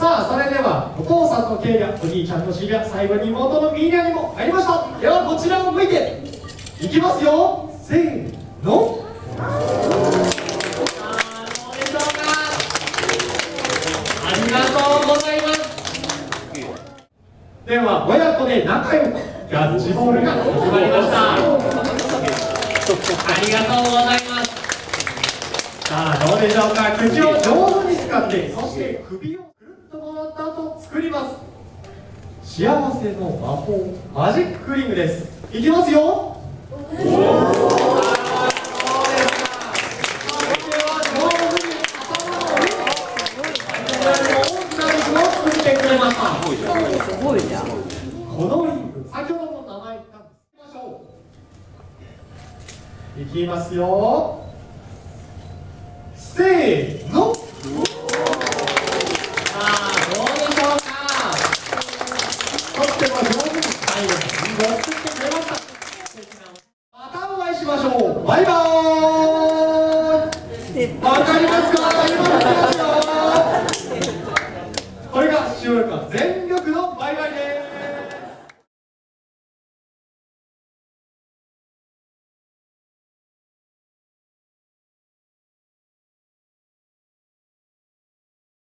さあ、それではお父さんのケイリャ、お兄ちゃんのシリア、最後に妹のミーリャにも入りました。ではこちらを向いていきますよ。せーの。どうでしょうか。ありがとうございます。では親子で仲良くキャッチボールが始まりました。ありがとうございます。さあ、どうでしょうか。口を上手に使って、そして首をくるっと回った後作ります。幸せの魔法マジッククリームです。いきますよ。 すごいじゃん。 このリング、先ほどの名前言ったんです。いきましょう。いきますよ。せーの。さあ、どうでしょうか。とっても上手に最後にリングを作ってくれました。またお会いしましょう。バイバーイ。わかりますか。